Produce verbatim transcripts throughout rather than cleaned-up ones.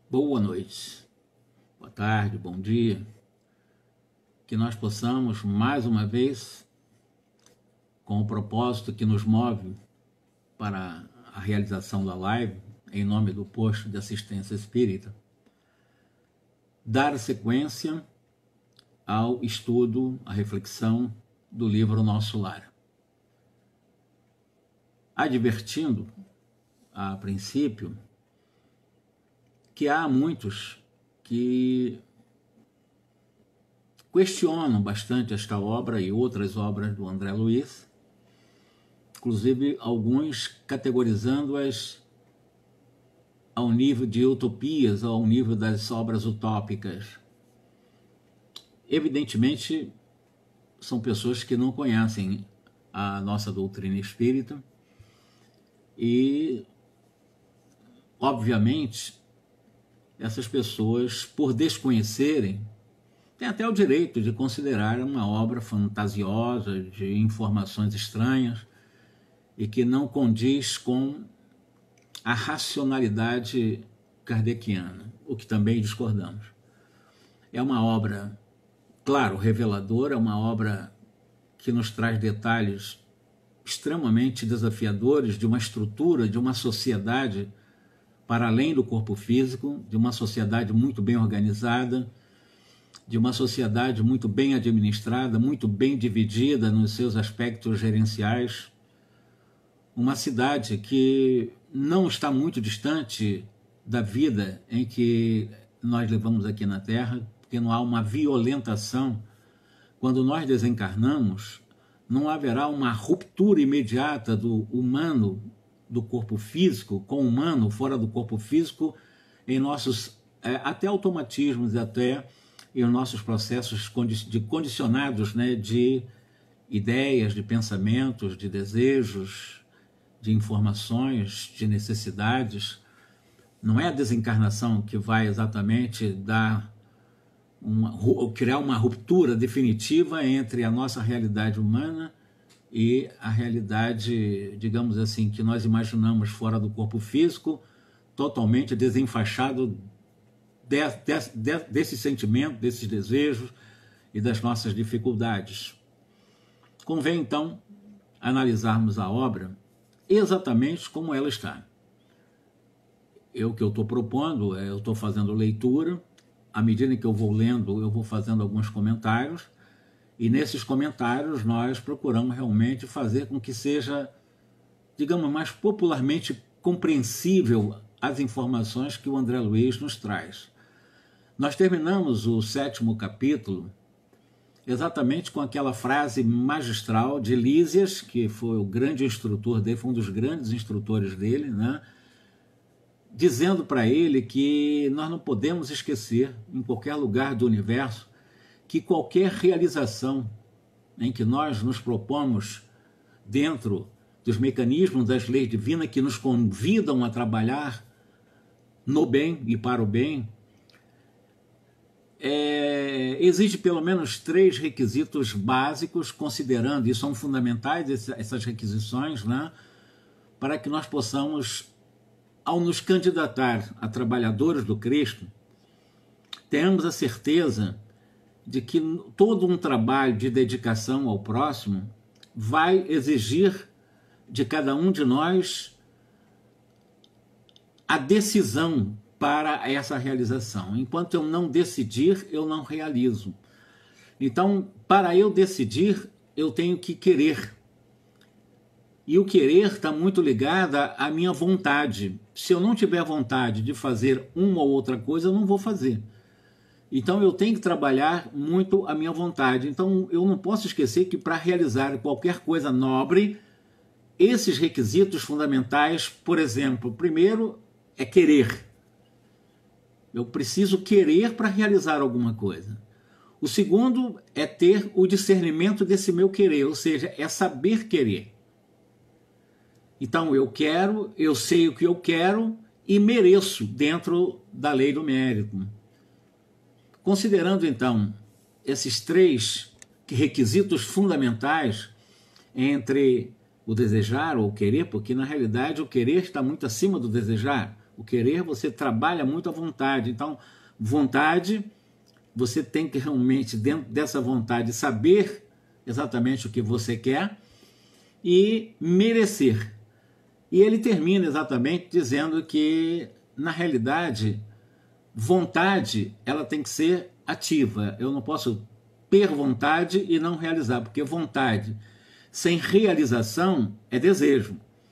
Boa noite, boa tarde, bom dia, que nós possamos mais uma vez, com o propósito que nos move para a realização da live, em nome do posto de assistência espírita, dar sequência ao estudo, à reflexão do livro Nosso Lar. Advertindo, a princípio, que há muitos que questionam bastante esta obra e outras obras do André Luiz, inclusive alguns categorizando-as ao nível de utopias, ao nível das obras utópicas. Evidentemente, são pessoas que não conhecem a nossa doutrina espírita e, obviamente, essas pessoas, por desconhecerem, têm até o direito de considerar uma obra fantasiosa, de informações estranhas, e que não condiz com a racionalidade kardeciana, o que também discordamos. É uma obra, claro, reveladora, é uma obra que nos traz detalhes extremamente desafiadores de uma estrutura, de uma sociedade para além do corpo físico, de uma sociedade muito bem organizada, de uma sociedade muito bem administrada, muito bem dividida nos seus aspectos gerenciais, uma cidade que não está muito distante da vida em que nós levamos aqui na Terra, porque não há uma violentação. Quando nós desencarnamos, não haverá uma ruptura imediata do humano, do corpo físico, com o humano fora do corpo físico, em nossos é, até automatismos, até em nossos processos de condicionados, né, de ideias, de pensamentos, de desejos, de informações, de necessidades. Não é a desencarnação que vai exatamente dar uma, criar uma ruptura definitiva entre a nossa realidade humana e a realidade, digamos assim, que nós imaginamos fora do corpo físico, totalmente desenfaixado de, de, de, desse sentimento, desses desejos e das nossas dificuldades. Convém, então, analisarmos a obra exatamente como ela está. Eu, o que eu estou propondo, é, eu estou fazendo leitura, à medida que eu vou lendo, eu vou fazendo alguns comentários, e nesses comentários nós procuramos realmente fazer com que seja, digamos, mais popularmente compreensível as informações que o André Luiz nos traz. Nós terminamos o sétimo capítulo exatamente com aquela frase magistral de Lísias, que foi o grande instrutor dele, foi um dos grandes instrutores dele, né? Dizendo para ele que nós não podemos esquecer, em qualquer lugar do universo, que qualquer realização em que nós nos propomos dentro dos mecanismos das leis divinas que nos convidam a trabalhar no bem e para o bem, é, exige pelo menos três requisitos básicos, considerando, e são fundamentais essas requisições, né, para que nós possamos, ao nos candidatar a trabalhadores do Cristo, tenhamos a certeza de que todo um trabalho de dedicação ao próximo vai exigir de cada um de nós a decisão para essa realização. Enquanto eu não decidir, eu não realizo. Então, para eu decidir, eu tenho que querer. E o querer está muito ligado à minha vontade. Se eu não tiver vontade de fazer uma ou outra coisa, eu não vou fazer. Então eu tenho que trabalhar muito a minha vontade. Então eu não posso esquecer que para realizar qualquer coisa nobre, esses requisitos fundamentais, por exemplo, primeiro é querer. Eu preciso querer para realizar alguma coisa. O segundo é ter o discernimento desse meu querer, ou seja, é saber querer. Então eu quero, eu sei o que eu quero e mereço dentro da lei do mérito. Considerando, então, esses três requisitos fundamentais entre o desejar ou o querer, porque, na realidade, o querer está muito acima do desejar, O querer, você trabalha muito a vontade. Então, vontade, você tem que realmente, dentro dessa vontade, saber exatamente o que você quer e merecer. E ele termina exatamente dizendo que, na realidade, vontade, ela tem que ser ativa. Eu não posso ter vontade e não realizar, porque vontade sem realização é desejo.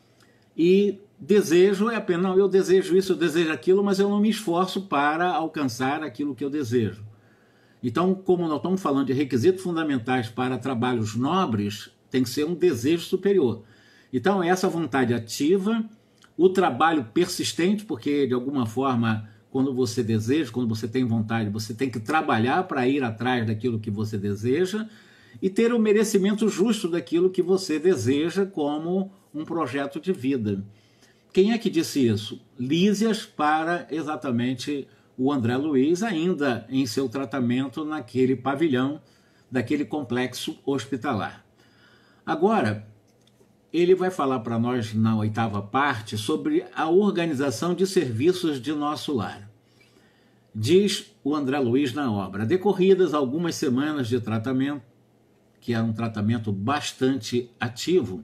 E desejo é apenas, não, eu desejo isso, eu desejo aquilo, mas eu não me esforço para alcançar aquilo que eu desejo. Então, como nós estamos falando de requisitos fundamentais para trabalhos nobres, tem que ser um desejo superior. Então, essa vontade ativa, o trabalho persistente, porque de alguma forma, quando você deseja, quando você tem vontade, você tem que trabalhar para ir atrás daquilo que você deseja e ter o merecimento justo daquilo que você deseja como um projeto de vida. Quem é que disse isso? Lísias para exatamente o André Luiz, ainda em seu tratamento naquele pavilhão daquele complexo hospitalar. Agora, ele vai falar para nós na oitava parte sobre a organização de serviços de nosso lar. Diz o André Luiz na obra: decorridas algumas semanas de tratamento, que era um tratamento bastante ativo,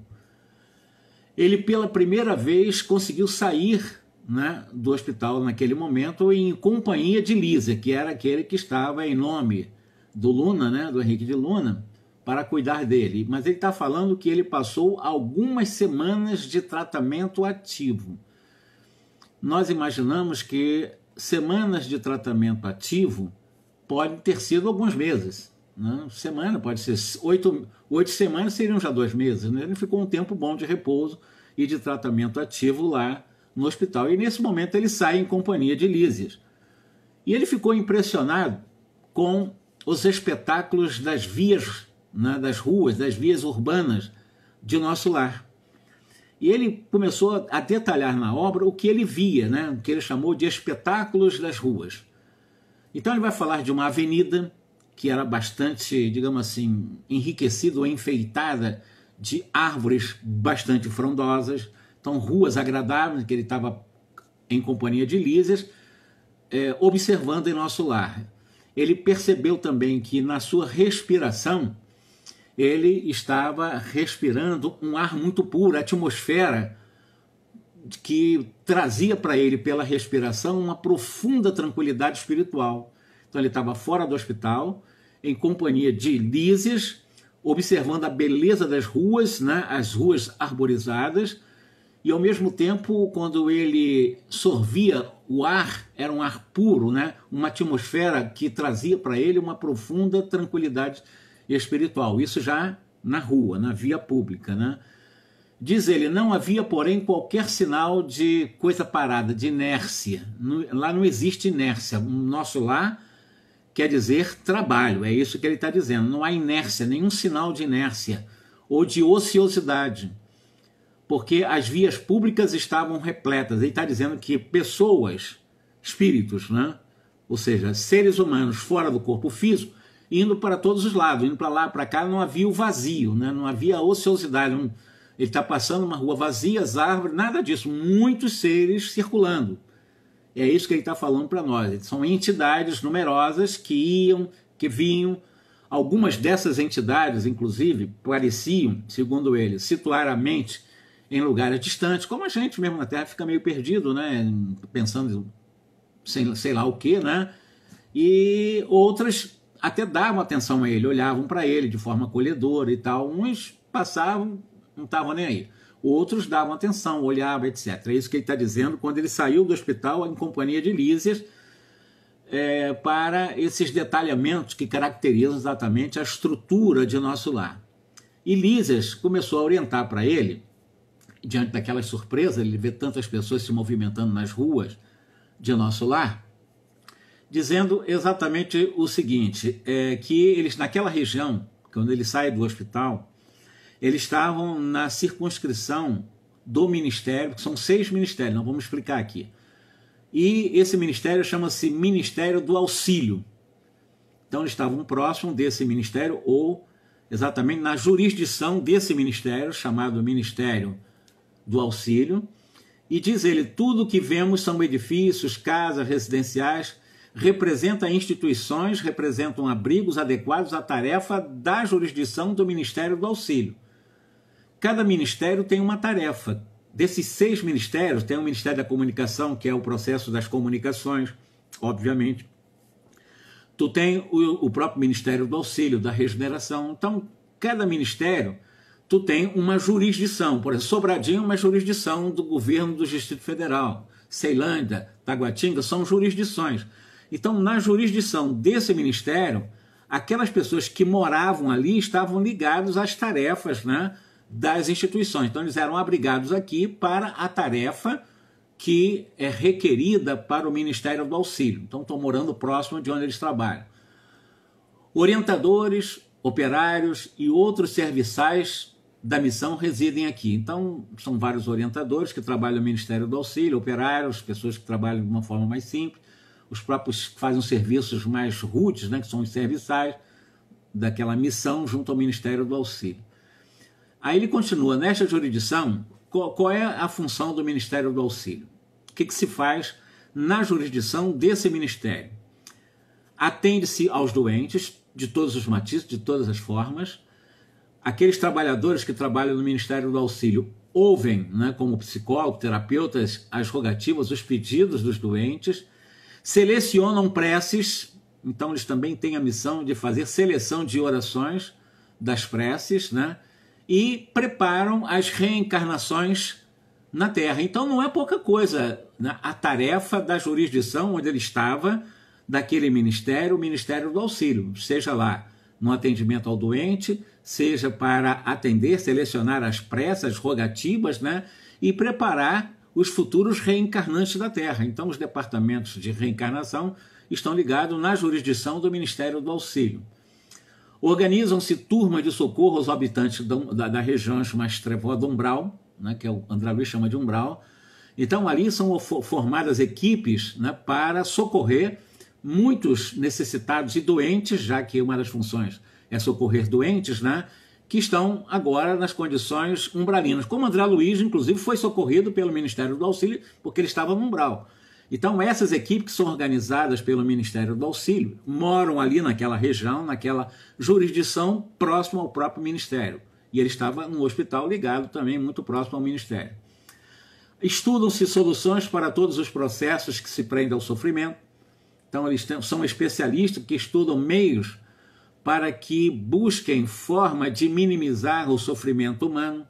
ele pela primeira vez conseguiu sair, né, do hospital naquele momento em companhia de Lísia, que era aquele que estava em nome do Luna, né, do Henrique de Luna, para cuidar dele. Mas ele está falando que ele passou algumas semanas de tratamento ativo. Nós imaginamos que semanas de tratamento ativo podem ter sido alguns meses. Né? Semana pode ser oito, oito semanas, seriam já dois meses. Né? Ele ficou um tempo bom de repouso e de tratamento ativo lá no hospital. E nesse momento ele sai em companhia de Lísias. E ele ficou impressionado com os espetáculos das vias, né, das ruas, das vias urbanas de nosso lar. E ele começou a detalhar na obra o que ele via, né, o que ele chamou de espetáculos das ruas. Então ele vai falar de uma avenida que era bastante, digamos assim, enriquecida ou enfeitada de árvores bastante frondosas, então ruas agradáveis, que ele estava em companhia de Lísias, é, observando em nosso lar. Ele percebeu também que na sua respiração, ele estava respirando um ar muito puro, a atmosfera que trazia para ele pela respiração uma profunda tranquilidade espiritual. Então ele estava fora do hospital, em companhia de Lísias, observando a beleza das ruas, né, as ruas arborizadas, e ao mesmo tempo, quando ele sorvia o ar, era um ar puro, né, uma atmosfera que trazia para ele uma profunda tranquilidade espiritual. Isso já na rua, na via pública, né? Diz ele, não havia, porém, qualquer sinal de coisa parada, de inércia. Lá não existe inércia. O nosso lá quer dizer trabalho, é isso que ele está dizendo. Não há inércia, nenhum sinal de inércia ou de ociosidade, porque as vias públicas estavam repletas. Ele está dizendo que pessoas, espíritos, né? Ou seja, seres humanos fora do corpo físico, indo para todos os lados, indo para lá, para cá, não havia o vazio, né? Não havia ociosidade. Não... Ele está passando uma rua vazia, as árvores, nada disso, muitos seres circulando. É isso que ele está falando para nós. São entidades numerosas que iam, que vinham. Algumas dessas entidades, inclusive, pareciam, segundo ele, situar a mente em lugares distantes, como a gente mesmo na Terra fica meio perdido, né? Pensando sei, sei lá o que, né? E outras até davam atenção a ele, olhavam para ele de forma acolhedora e tal. Uns passavam, não estavam nem aí. Outros davam atenção, olhavam, etcétera. É isso que ele está dizendo quando ele saiu do hospital em companhia de Lísias, é, para esses detalhamentos que caracterizam exatamente a estrutura de nosso lar. E Lísias começou a orientar para ele, diante daquela surpresa, ele vê tantas pessoas se movimentando nas ruas de nosso lar, dizendo exatamente o seguinte, é, que eles naquela região, quando ele sai do hospital, eles estavam na circunscrição do ministério, que são seis ministérios, não vamos explicar aqui. E esse ministério chama-se Ministério do Auxílio. Então eles estavam próximos desse ministério, ou exatamente na jurisdição desse ministério, chamado Ministério do Auxílio, E diz ele, tudo que vemos são edifícios, casas residenciais, representa instituições, representam abrigos adequados à tarefa da jurisdição do Ministério do Auxílio. Cada ministério tem uma tarefa. Desses seis ministérios, tem o Ministério da Comunicação, que é o processo das comunicações, obviamente. Tu tem o, o próprio Ministério do Auxílio, da Regeneração. Então, cada ministério, tu tem uma jurisdição. Por exemplo, Sobradinho é uma jurisdição do governo do Distrito Federal. Ceilândia, Taguatinga, são jurisdições. Então, na jurisdição desse ministério, aquelas pessoas que moravam ali estavam ligadas às tarefas, né, das instituições. Então, eles eram abrigados aqui para a tarefa que é requerida para o Ministério do Auxílio. Então, estão morando próximo de onde eles trabalham. Orientadores, operários e outros serviçais da missão residem aqui. Então, são vários orientadores que trabalham no Ministério do Auxílio, operários, pessoas que trabalham de uma forma mais simples, os próprios que fazem os serviços mais rudes, né, que são os serviçais daquela missão junto ao Ministério do Auxílio. Aí ele continua, nesta jurisdição, qual, qual é a função do Ministério do Auxílio? O que, que se faz na jurisdição desse ministério? Atende-se aos doentes, de todos os matizes, de todas as formas. Aqueles trabalhadores que trabalham no Ministério do Auxílio ouvem, né, como psicólogo, terapeutas, as rogativas, os pedidos dos doentes, selecionam preces, então eles também têm a missão de fazer seleção de orações das preces, né, e preparam as reencarnações na Terra. Então não é pouca coisa, né, a tarefa da jurisdição onde ele estava, daquele ministério, o Ministério do Auxílio, seja lá no atendimento ao doente, seja para atender, selecionar as preces, as rogativas, né, e preparar os futuros reencarnantes da Terra. Então os departamentos de reencarnação estão ligados na jurisdição do Ministério do Auxílio. Organizam-se turmas de socorro aos habitantes da, da, da região mais trevosa do umbral, né, que é o André Luiz chama de umbral. Então ali são formadas equipes, né, para socorrer muitos necessitados e doentes, já que uma das funções é socorrer doentes, né, que estão agora nas condições umbralinas. Como André Luiz, inclusive, foi socorrido pelo Ministério do Auxílio, porque ele estava no umbral. Então, essas equipes que são organizadas pelo Ministério do Auxílio moram ali naquela região, naquela jurisdição próxima ao próprio Ministério. E ele estava num hospital ligado também, muito próximo ao Ministério. Estudam-se soluções para todos os processos que se prendem ao sofrimento. Então, eles são especialistas que estudam meios para que busquem forma de minimizar o sofrimento humano.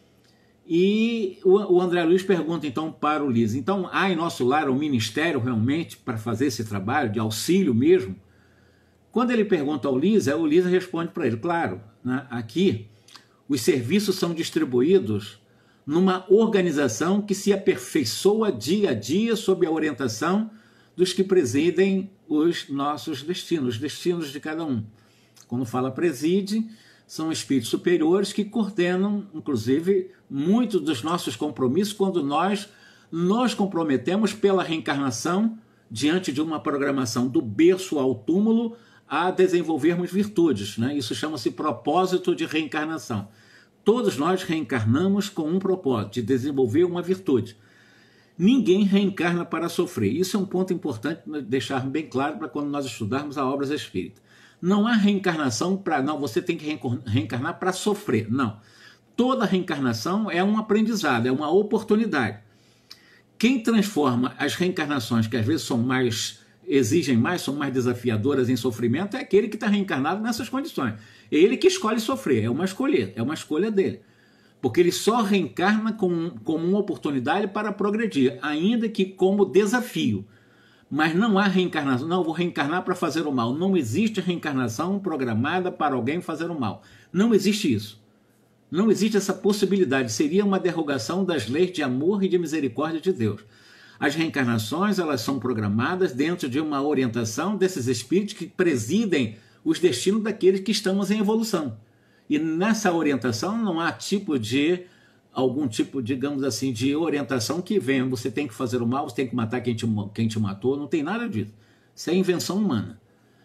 E o André Luiz pergunta então para o Lisa, então há em nosso lar um ministério realmente para fazer esse trabalho de auxílio mesmo? Quando ele pergunta ao Lisa, o Lisa responde para ele, claro, né, aqui os serviços são distribuídos numa organização que se aperfeiçoa dia a dia sob a orientação dos que presidem os nossos destinos, os destinos de cada um. Quando fala preside, são espíritos superiores que coordenam, inclusive, muitos dos nossos compromissos quando nós nos comprometemos pela reencarnação diante de uma programação do berço ao túmulo a desenvolvermos virtudes, né? Isso chama-se propósito de reencarnação. Todos nós reencarnamos com um propósito, de desenvolver uma virtude. Ninguém reencarna para sofrer. Isso é um ponto importante deixar bem claro para quando nós estudarmos a obras espíritas. Não há reencarnação para... Não, você tem que reencarnar para sofrer. Não. Toda reencarnação é um aprendizado, é uma oportunidade. Quem transforma as reencarnações, que às vezes são mais... exigem mais, são mais desafiadoras em sofrimento, é aquele que está reencarnado nessas condições. É ele que escolhe sofrer, é uma escolha, é uma escolha dele. Porque ele só reencarna como, como uma oportunidade para progredir, ainda que como desafio. Mas não há reencarnação, não, eu vou reencarnar para fazer o mal. Não existe reencarnação programada para alguém fazer o mal. Não existe isso. Não existe essa possibilidade. Seria uma derrogação das leis de amor e de misericórdia de Deus. As reencarnações, elas são programadas dentro de uma orientação desses espíritos que presidem os destinos daqueles que estamos em evolução. E nessa orientação não há tipo de, algum tipo, digamos assim, de orientação que venha, você tem que fazer o mal, você tem que matar quem te, quem te matou, não tem nada disso. Isso é invenção humana.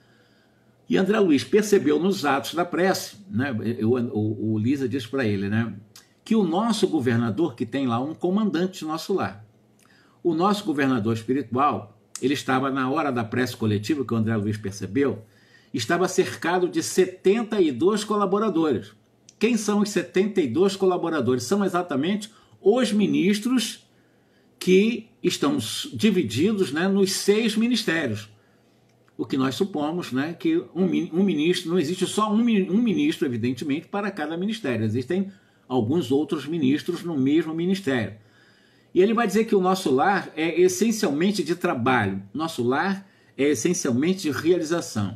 E André Luiz percebeu nos atos da prece, né, eu, o, o Lisa diz para ele, né, que o nosso governador, que tem lá um comandante de nosso lar, o nosso governador espiritual, ele estava na hora da prece coletiva, que o André Luiz percebeu, estava cercado de setenta e dois colaboradores. Quem são os setenta e dois colaboradores? São exatamente os ministros que estão divididos, né, nos seis ministérios. O que nós supomos, né, que um, um ministro, não existe só um, um ministro, evidentemente, para cada ministério. Existem alguns outros ministros no mesmo ministério. E ele vai dizer que o nosso lar é essencialmente de trabalho, nosso lar é essencialmente de realização.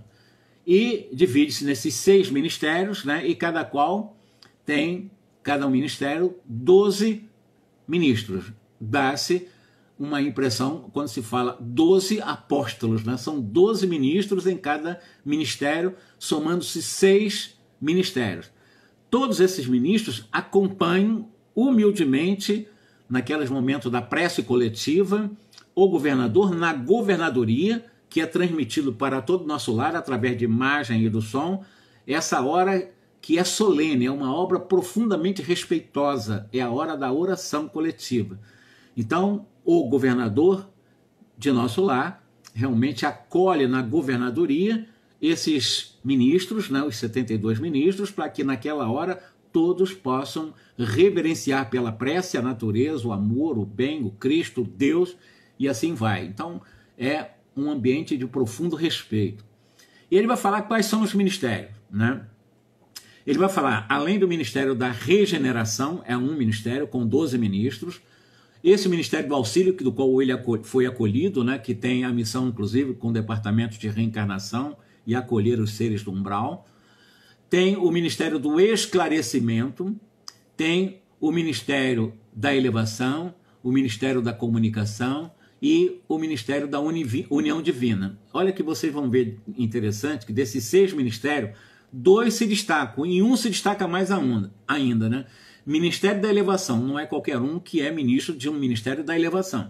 E divide-se nesses seis ministérios, né, e cada qual tem, cada um ministério, doze ministros. Dá-se uma impressão quando se fala doze apóstolos, né? São doze ministros em cada ministério, somando-se seis ministérios. Todos esses ministros acompanham humildemente, naqueles momentos da prece coletiva, o governador na governadoria, que é transmitido para todo o nosso lar através de imagem e do som, essa hora que é solene, é uma obra profundamente respeitosa, é a hora da oração coletiva. Então, o governador de nosso lar realmente acolhe na governadoria esses ministros, né, os setenta e dois ministros, para que naquela hora todos possam reverenciar pela prece a natureza, o amor, o bem, o Cristo, Deus, e assim vai. Então, é um ambiente de profundo respeito. E ele vai falar quais são os ministérios, né? Ele vai falar, além do Ministério da Regeneração, é um ministério com doze ministros, esse Ministério do Auxílio, do qual ele foi acolhido, né, que tem a missão, inclusive, com o Departamento de Reencarnação e acolher os seres do umbral, tem o Ministério do Esclarecimento, tem o Ministério da Elevação, o Ministério da Comunicação e o Ministério da União Divina. Olha que vocês vão ver interessante que desses seis ministérios, dois se destacam, e um se destaca mais ainda, né? Ministério da Elevação, não é qualquer um que é ministro de um Ministério da Elevação.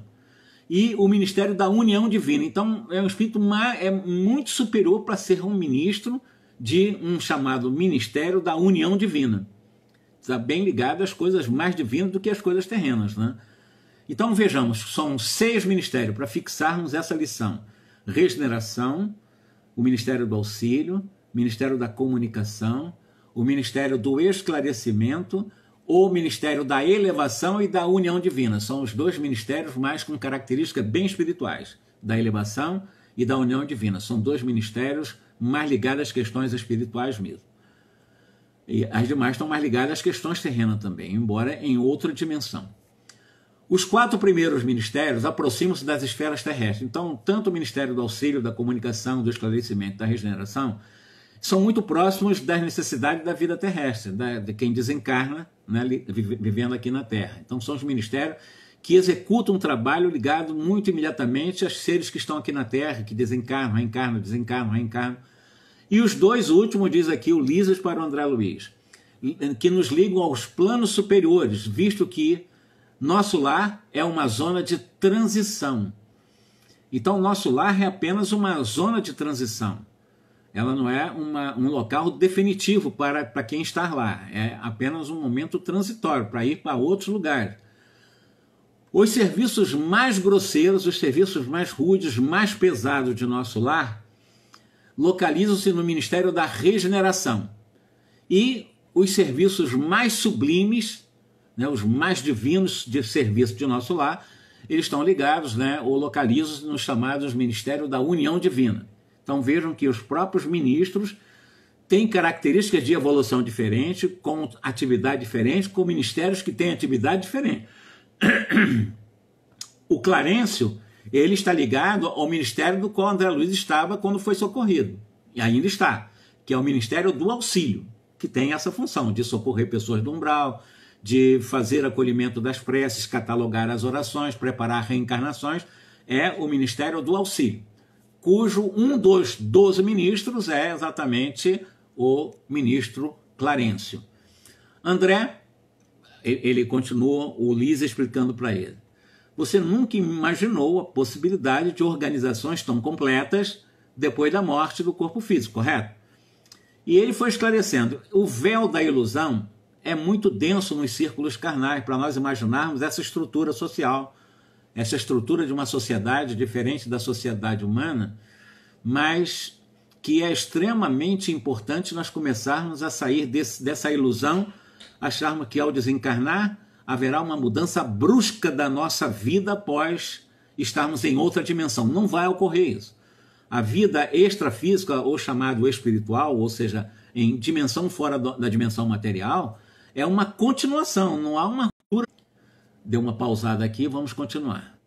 E o Ministério da União Divina. Então, é um espírito é muito superior para ser um ministro de um chamado Ministério da União Divina. Está bem ligado às coisas mais divinas do que às coisas terrenas, né? Então, vejamos, são seis ministérios para fixarmos essa lição. Regeneração, o Ministério do Auxílio, Ministério da Comunicação, o Ministério do Esclarecimento, o Ministério da Elevação e da União Divina. São os dois ministérios mais com características bem espirituais, da Elevação e da União Divina. São dois ministérios mais ligados às questões espirituais mesmo. E as demais estão mais ligadas às questões terrenas também, embora em outra dimensão. Os quatro primeiros ministérios aproximam-se das esferas terrestres. Então, tanto o Ministério do Auxílio, da Comunicação, do Esclarecimento e da Regeneração são muito próximos das necessidades da vida terrestre, da, de quem desencarna, né, vivendo aqui na Terra. Então, são os ministérios que executam um trabalho ligado muito imediatamente aos seres que estão aqui na Terra, que desencarnam, reencarnam, desencarnam, reencarnam. E os dois últimos, diz aqui o Lísias para o André Luiz, que nos ligam aos planos superiores, visto que nosso lar é uma zona de transição. Então, nosso lar é apenas uma zona de transição. Ela não é uma, um local definitivo para, para quem está lá. É apenas um momento transitório para ir para outros lugares. Os serviços mais grosseiros, os serviços mais rudes, mais pesados de nosso lar, localizam-se no Ministério da Regeneração. E os serviços mais sublimes, né, os mais divinos de serviço de nosso lar, eles estão ligados, né, ou localizam-se nos chamados Ministério da União Divina. Então vejam que os próprios ministros têm características de evolução diferente, com atividade diferente, com ministérios que têm atividade diferente. O Clarencio, ele está ligado ao ministério do qual André Luiz estava quando foi socorrido, e ainda está, que é o Ministério do Auxílio, que tem essa função de socorrer pessoas do umbral, de fazer acolhimento das preces, catalogar as orações, preparar reencarnações, é o Ministério do Auxílio, cujo um dos doze ministros é exatamente o ministro Clarencio. André, ele continua, o Lisa explicando para ele, você nunca imaginou a possibilidade de organizações tão completas depois da morte do corpo físico, correto? E ele foi esclarecendo, o véu da ilusão é muito denso nos círculos carnais para nós imaginarmos essa estrutura social, essa estrutura de uma sociedade diferente da sociedade humana, mas que é extremamente importante nós começarmos a sair desse, dessa ilusão, acharmos que ao desencarnar haverá uma mudança brusca da nossa vida após estarmos em outra dimensão. Não vai ocorrer isso. A vida extrafísica, ou chamado espiritual, ou seja, em dimensão fora da dimensão material, é uma continuação, não há uma ruptura. Deu uma pausada aqui, vamos continuar.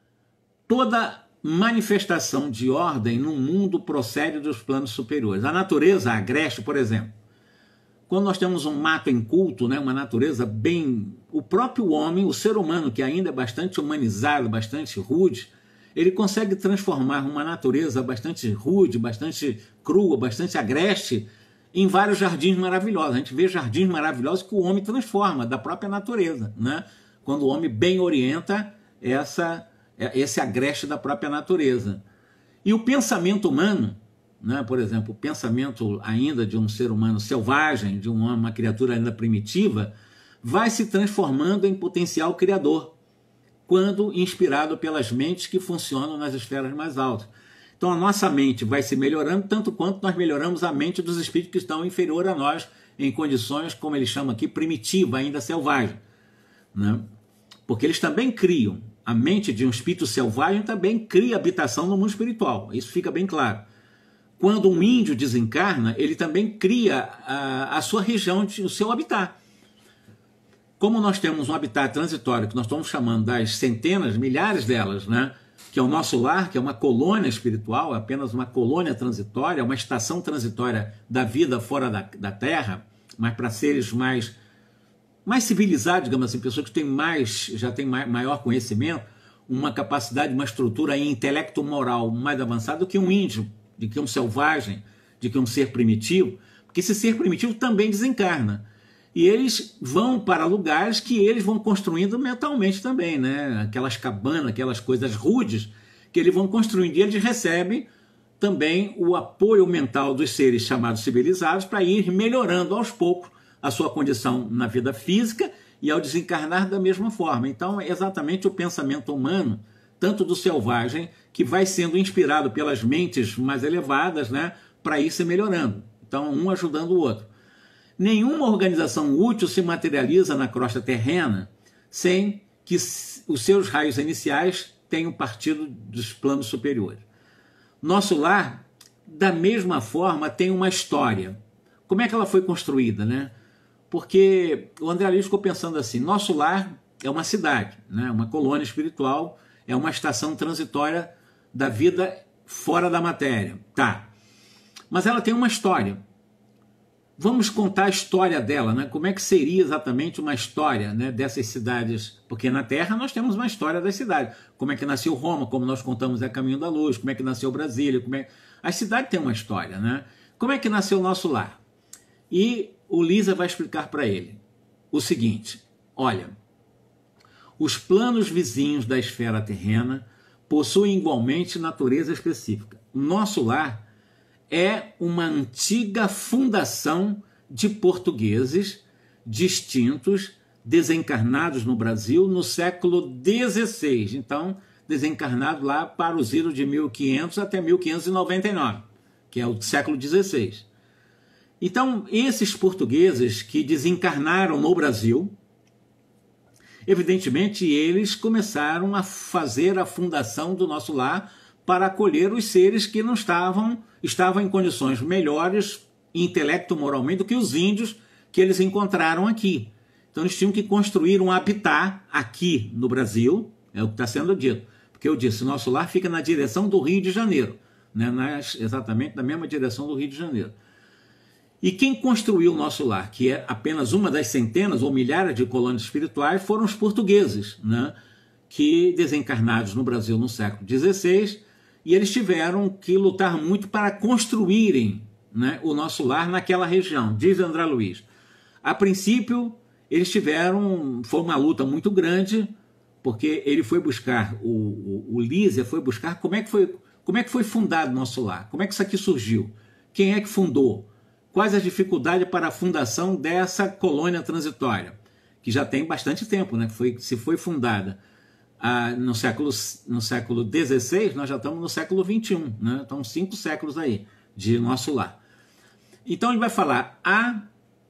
Toda manifestação de ordem no mundo procede dos planos superiores. A natureza agreste, por exemplo, quando nós temos um mato inculto, né, uma natureza bem... O próprio homem, o ser humano, que ainda é bastante humanizado, bastante rude, ele consegue transformar uma natureza bastante rude, bastante crua, bastante agreste, em vários jardins maravilhosos. A gente vê jardins maravilhosos que o homem transforma da própria natureza, né? Quando o homem bem orienta essa, esse agreste da própria natureza. E o pensamento humano, né, por exemplo, o pensamento ainda de um ser humano selvagem, de uma, uma criatura ainda primitiva, vai se transformando em potencial criador, quando inspirado pelas mentes que funcionam nas esferas mais altas. Então a nossa mente vai se melhorando tanto quanto nós melhoramos a mente dos espíritos que estão inferior a nós, em condições, como ele chama aqui, primitiva, ainda selvagem, né? Porque eles também criam. A mente de um espírito selvagem também cria habitação no mundo espiritual. Isso fica bem claro. Quando um índio desencarna, ele também cria a, a sua região, o seu habitat. Como nós temos um habitat transitório, que nós estamos chamando das centenas, milhares delas, né? Que é o nosso lar, que é uma colônia espiritual, é apenas uma colônia transitória, uma estação transitória da vida fora da, da Terra, mas para seres mais, mais civilizados, digamos assim, pessoas que têm mais, já têm maior conhecimento, uma capacidade, uma estrutura em intelecto moral mais avançada do que um índio, de que um selvagem, de que um ser primitivo, porque esse ser primitivo também desencarna. E eles vão para lugares que eles vão construindo mentalmente também, né? Aquelas cabanas, aquelas coisas rudes que eles vão construindo. E eles recebem também o apoio mental dos seres chamados civilizados para ir melhorando aos poucos a sua condição na vida física e ao desencarnar da mesma forma. Então, é exatamente o pensamento humano, tanto do selvagem, que vai sendo inspirado pelas mentes mais elevadas, né, para ir se melhorando. Então, um ajudando o outro. Nenhuma organização útil se materializa na crosta terrena sem que os seus raios iniciais tenham partido dos planos superiores. Nosso lar, da mesma forma, tem uma história. Como é que ela foi construída, né? Porque o André Luiz ficou pensando assim, nosso lar é uma cidade, né? Uma colônia espiritual, é uma estação transitória da vida fora da matéria. Tá. Mas ela tem uma história. Vamos contar a história dela, né? Como é que seria exatamente uma história, né, dessas cidades? Porque na Terra nós temos uma história das cidades. Como é que nasceu Roma, como nós contamos é Caminho da Luz, como é que nasceu Brasília, como é... A cidade tem uma história, né? Como é que nasceu o nosso lar? E o Lisa vai explicar para ele o seguinte, olha, os planos vizinhos da esfera terrena possuem igualmente natureza específica. O nosso lar é uma antiga fundação de portugueses distintos, desencarnados no Brasil no século dezesseis. Então, desencarnado lá para os idos de mil e quinhentos até mil quinhentos e noventa e nove, que é o século dezesseis. Então, esses portugueses que desencarnaram no Brasil, evidentemente, eles começaram a fazer a fundação do nosso lar para acolher os seres que não estavam, estavam em condições melhores, intelecto moralmente, do que os índios que eles encontraram aqui. Então eles tinham que construir um habitat aqui no Brasil, é o que está sendo dito. Porque eu disse, nosso lar fica na direção do Rio de Janeiro, né? Nas, exatamente na mesma direção do Rio de Janeiro. E quem construiu o nosso lar, que é apenas uma das centenas ou milhares de colônias espirituais, foram os portugueses, né? Que desencarnados no Brasil no século dezesseis, e eles tiveram que lutar muito para construírem, né, o nosso lar naquela região, diz André Luiz. A princípio, eles tiveram, foi uma luta muito grande, porque ele foi buscar, o, o, o Lísia foi buscar como é, que foi, como é que foi fundado o nosso lar, como é que isso aqui surgiu, quem é que fundou, quais as dificuldades para a fundação dessa colônia transitória, que já tem bastante tempo, né? Foi, se foi fundada ah, no século, no século dezesseis, nós já estamos no século vinte e um, né? Então, cinco séculos aí de nosso lar. Então, ele vai falar, a,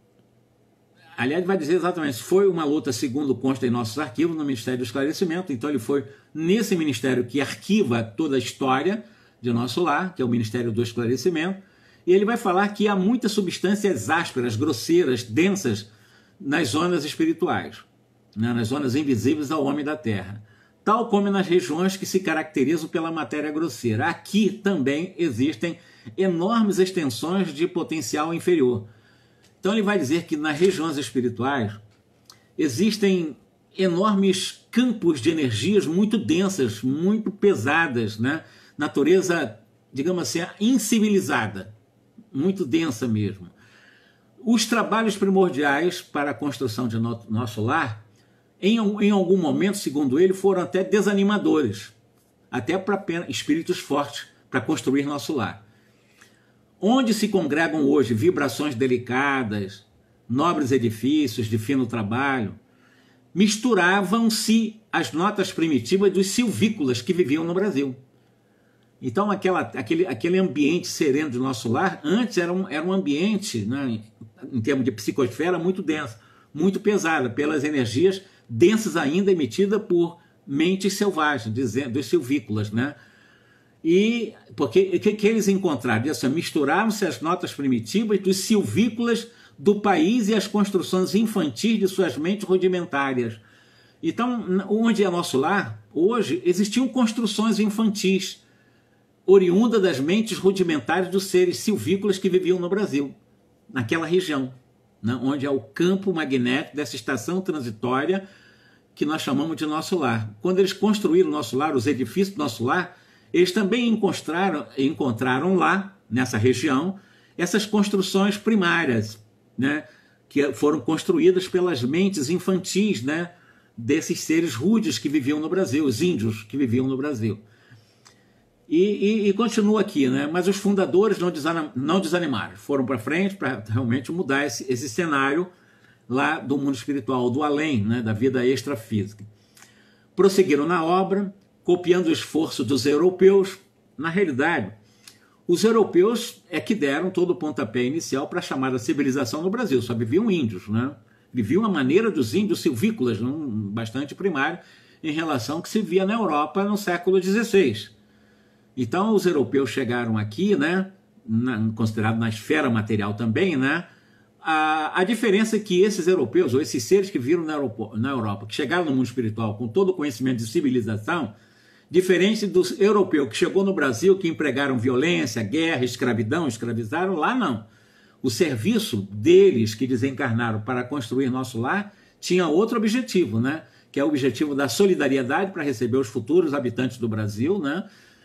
aliás, ele vai dizer exatamente, foi uma luta, segundo consta em nossos arquivos, no Ministério do Esclarecimento. Então, ele foi nesse ministério que arquiva toda a história de nosso lar, que é o Ministério do Esclarecimento, e ele vai falar que há muitas substâncias ásperas, grosseiras, densas nas zonas espirituais, né, nas zonas invisíveis ao homem da terra, tal como nas regiões que se caracterizam pela matéria grosseira. Aqui também existem enormes extensões de potencial inferior. Então ele vai dizer que nas regiões espirituais existem enormes campos de energias muito densas, muito pesadas, né? Natureza, digamos assim, incivilizada, muito densa mesmo. Os trabalhos primordiais para a construção de no nosso lar, em, em algum momento, segundo ele, foram até desanimadores, até para espíritos fortes, para construir nosso lar. Onde se congregam hoje vibrações delicadas, nobres edifícios de fino trabalho, misturavam-se as notas primitivas dos silvícolas que viviam no Brasil. Então, aquela, aquele, aquele ambiente sereno do nosso lar, antes era um, era um ambiente, né, em termos de psicosfera, muito denso, muito pesada, pelas energias densas ainda emitidas por mentes selvagens, dizendo, dos silvícolas, né? E porque o que, que eles encontraram? Assim, misturaram-se as notas primitivas dos silvícolas do país e as construções infantis de suas mentes rudimentares. Então, onde é nosso lar, hoje, existiam construções infantis, oriunda das mentes rudimentares dos seres silvícolas que viviam no Brasil, naquela região, né, onde é o campo magnético dessa estação transitória que nós chamamos de nosso lar. Quando eles construíram o nosso lar, os edifícios do nosso lar, eles também encontraram, encontraram lá, nessa região, essas construções primárias, né, que foram construídas pelas mentes infantis, né, desses seres rudes que viviam no Brasil, os índios que viviam no Brasil. E, e, e continua aqui, né? Mas os fundadores não, desanim, não desanimaram, foram para frente para realmente mudar esse, esse cenário lá do mundo espiritual, do além, né? Da vida extrafísica. Prosseguiram na obra, copiando o esforço dos europeus. Na realidade, os europeus é que deram todo o pontapé inicial para a chamada civilização no Brasil, só viviam índios, né? Viviam a maneira dos índios silvícolas, bastante primário, em relação ao que se via na Europa no século dezesseis. Então, os europeus chegaram aqui, né, na, considerado na esfera material também, né, a, a diferença é que esses europeus, ou esses seres que viram na Europa, na Europa, que chegaram no mundo espiritual com todo o conhecimento de civilização, diferente dos europeus que chegou no Brasil, que empregaram violência, guerra, escravidão, escravizaram, lá não. O serviço deles que desencarnaram para construir nosso lar tinha outro objetivo, né, que é o objetivo da solidariedade para receber os futuros habitantes do Brasil, né,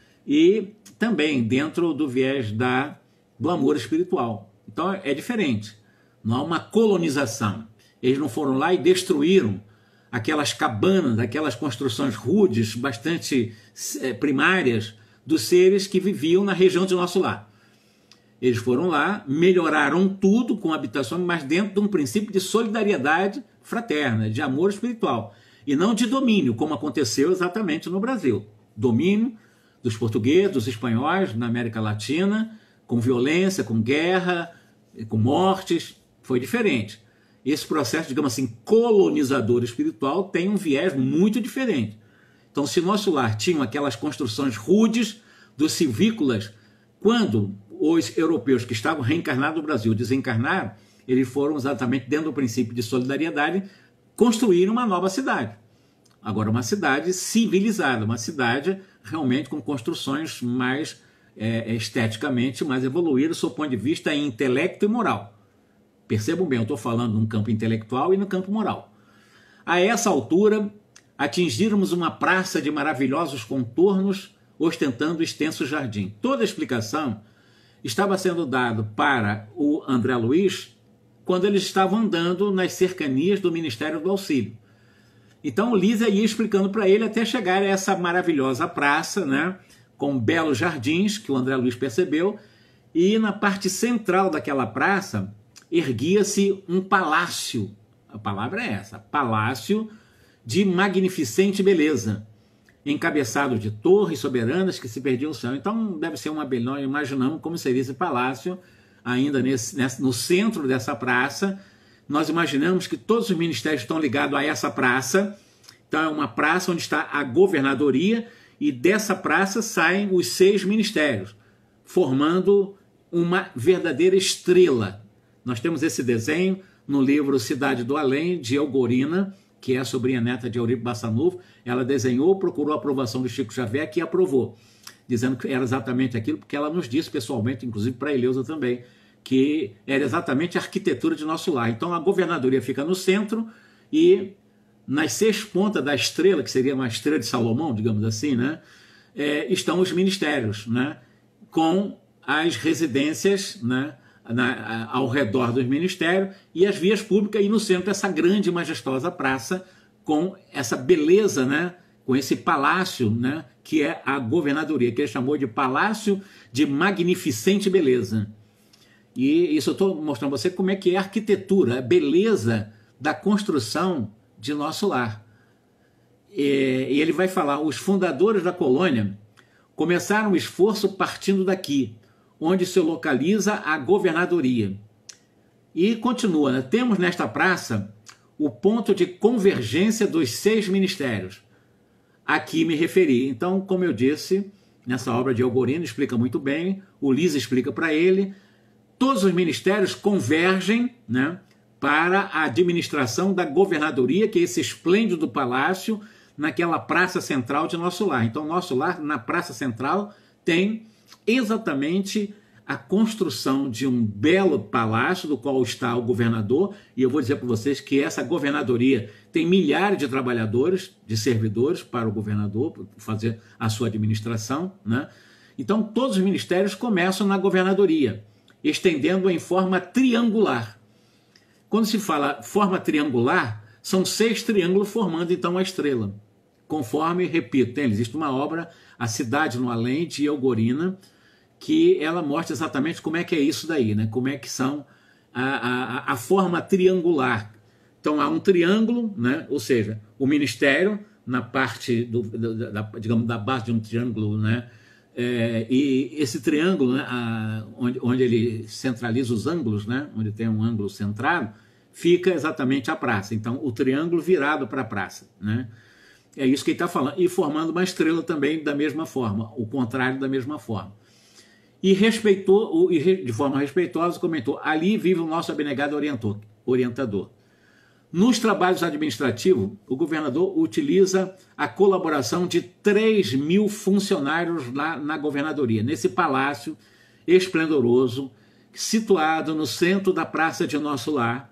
e também dentro do viés da, do amor espiritual. Então é diferente, não há uma colonização. Eles não foram lá e destruíram aquelas cabanas, aquelas construções rudes, bastante é, primárias, dos seres que viviam na região de nosso lar. Eles foram lá, melhoraram tudo com habitações, mas dentro de um princípio de solidariedade fraterna, de amor espiritual, e não de domínio, como aconteceu exatamente no Brasil. Domínio dos portugueses, dos espanhóis na América Latina, com violência, com guerra, com mortes, foi diferente. Esse processo, digamos assim, colonizador espiritual tem um viés muito diferente. Então, se nosso lar tinha aquelas construções rudes dos silvícolas, quando os europeus que estavam reencarnados no Brasil desencarnaram, eles foram exatamente dentro do princípio de solidariedade construir uma nova cidade. Agora, uma cidade civilizada, uma cidade realmente com construções mais é, esteticamente mais evoluídas, sob o ponto de vista intelecto e moral. Percebam bem, eu estou falando no campo intelectual e no campo moral. A essa altura, atingirmos uma praça de maravilhosos contornos, ostentando extenso jardim. Toda a explicação estava sendo dada para o André Luiz quando eles estavam andando nas cercanias do Ministério do Auxílio. Então o Lísia ia explicando para ele até chegar a essa maravilhosa praça, né, com belos jardins, que o André Luiz percebeu, E na parte central daquela praça erguia-se um palácio, a palavra é essa, palácio de magnificente beleza, encabeçado de torres soberanas que se perdiam no céu. Então deve ser uma beleza, nós imaginamos como seria esse palácio, ainda nesse, nesse, no centro dessa praça. Nós imaginamos que todos os ministérios estão ligados a essa praça. Então é uma praça onde está a governadoria, e dessa praça saem os seis ministérios, formando uma verdadeira estrela. Nós temos esse desenho no livro Cidade do Além, de Eugorina, que é a sobrinha neta de Eurico Bassanufo. Ela desenhou, procurou a aprovação do Chico Xavier, que aprovou, dizendo que era exatamente aquilo, porque ela nos disse pessoalmente, inclusive para Eleusa também, que era exatamente a arquitetura de nosso lar. Então a governadoria fica no centro, e nas seis pontas da estrela, que seria uma estrela de Salomão, digamos assim, né, é, estão os ministérios, né, com as residências, né, na, ao redor dos ministérios, e as vias públicas, e no centro essa grande e majestosa praça com essa beleza, né, com esse palácio, né, que é a governadoria, que ele chamou de Palácio de Magnificente Beleza. E isso eu estou mostrando para você como é que é a arquitetura, a beleza da construção de nosso lar. E ele vai falar, os fundadores da colônia começaram o esforço partindo daqui, onde se localiza a governadoria. E continua, né? Temos nesta praça o ponto de convergência dos seis ministérios. Aqui me referi. Então, como eu disse, nessa obra de Eugorino, explica muito bem, o Lisa explica para ele, todos os ministérios convergem, né, para a administração da governadoria, que é esse esplêndido palácio, naquela praça central de nosso lar. Então, nosso lar, na praça central, tem exatamente a construção de um belo palácio, do qual está o governador, e eu vou dizer para vocês que essa governadoria tem milhares de trabalhadores, de servidores para o governador, para fazer a sua administração, né? Então, todos os ministérios começam na governadoria, estendendo em forma triangular. Quando se fala forma triangular, são seis triângulos formando então uma estrela. Conforme, repito, tem, existe uma obra, A Cidade no Além, de Eugorina, que ela mostra exatamente como é que é isso daí, né? Como é que são a, a, a forma triangular. Então há um triângulo, né? Ou seja, o ministério na parte, do, da, da, digamos, da base de um triângulo, né? É, e esse triângulo, né, a, onde, onde ele centraliza os ângulos, né, onde tem um ângulo centrado, fica exatamente a praça. Então, o triângulo virado para a praça, né? É isso que ele está falando. E formando uma estrela também da mesma forma, o contrário da mesma forma. E respeitou, de forma respeitosa, comentou, ali vive o nosso abnegado orientor, orientador. Nos trabalhos administrativos, o governador utiliza a colaboração de três mil funcionários lá na governadoria, nesse palácio esplendoroso, situado no centro da praça de nosso lar,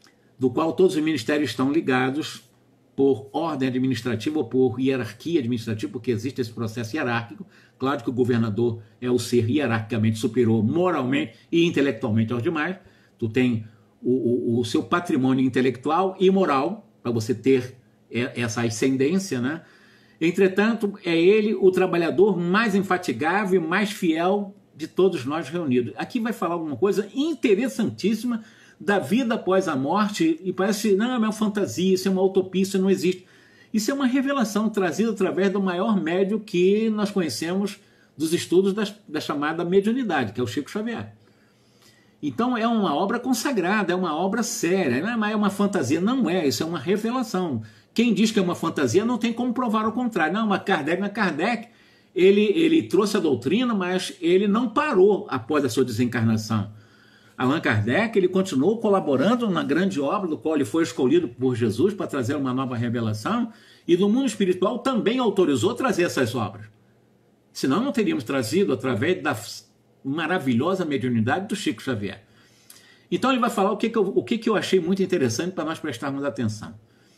do qual todos os ministérios estão ligados por ordem administrativa ou por hierarquia administrativa, porque existe esse processo hierárquico. Claro que o governador é o ser hierarquicamente superior moralmente e intelectualmente aos demais. Tu tem o, o, o seu patrimônio intelectual e moral, para você ter essa ascendência, né? Entretanto, é ele o trabalhador mais infatigável e mais fiel de todos nós reunidos. Aqui vai falar alguma coisa interessantíssima da vida após a morte, e parece, não, é uma fantasia, isso é uma utopia, isso não existe. Isso é uma revelação trazida através do maior médium que nós conhecemos dos estudos da, da chamada mediunidade, que é o Chico Xavier. Então é uma obra consagrada, é uma obra séria, não é uma fantasia, não é, isso é uma revelação. Quem diz que é uma fantasia não tem como provar o contrário. Não, mas Kardec, mas Kardec, ele, ele trouxe a doutrina, mas ele não parou após a sua desencarnação. Allan Kardec, ele continuou colaborando na grande obra do qual ele foi escolhido por Jesus para trazer uma nova revelação, e do mundo espiritual também autorizou trazer essas obras. Senão não teríamos trazido através da maravilhosa mediunidade do Chico Xavier. Então ele vai falar o que, que, eu, o que, que eu achei muito interessante para nós prestarmos atenção.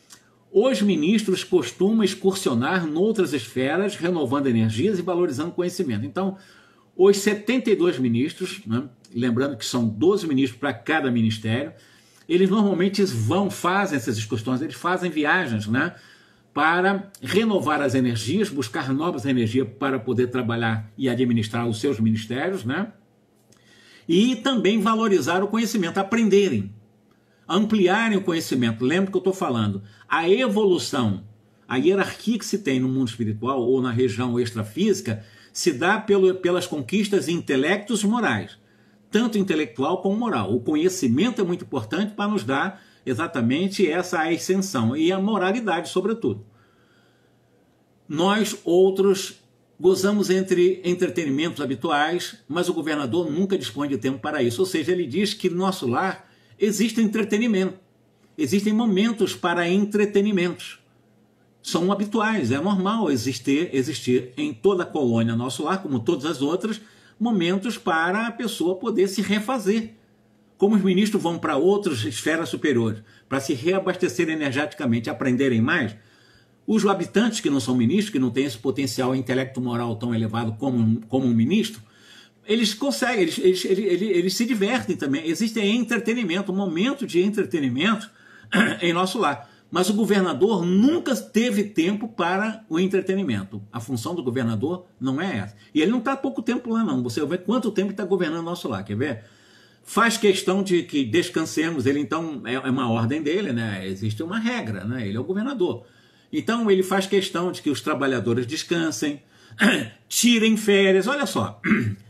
Os ministros costumam excursionar noutras esferas, renovando energias e valorizando conhecimento. Então, os setenta e dois ministros, né, lembrando que são doze ministros para cada ministério, eles normalmente vão, fazem essas excursões, eles fazem viagens, né, para renovar as energias, buscar novas energias para poder trabalhar e administrar os seus ministérios, né? E também valorizar o conhecimento, aprenderem, ampliarem o conhecimento. Lembra que eu estou falando, a evolução, a hierarquia que se tem no mundo espiritual ou na região extrafísica se dá pelo, pelas conquistas intelectos e morais, tanto intelectual como moral. O conhecimento é muito importante para nos dar exatamente essa ascensão e a moralidade, sobretudo. Nós, outros, gozamos entre entretenimentos habituais, mas o governador nunca dispõe de tempo para isso. Ou seja, ele diz que no nosso lar existe entretenimento, existem momentos para entretenimentos. São habituais, é normal existir, existir em toda a colônia nosso lar, como todas as outras, momentos para a pessoa poder se refazer. Como os ministros vão para outras esferas superiores, para se reabastecerem energeticamente, aprenderem mais, os habitantes que não são ministros, que não têm esse potencial intelecto-moral tão elevado como, como um ministro, eles conseguem, eles, eles, eles, eles, eles se divertem também. Existe entretenimento, um momento de entretenimento em nosso lar. Mas o governador nunca teve tempo para o entretenimento. A função do governador não é essa. E ele não está há pouco tempo lá, não. Você vai ver quanto tempo está governando nosso lar, quer ver? Faz questão de que descansemos. Ele, então, é uma ordem dele, né? Existe uma regra, né? Ele é o governador. Então, ele faz questão de que os trabalhadores descansem, tirem férias. Olha só,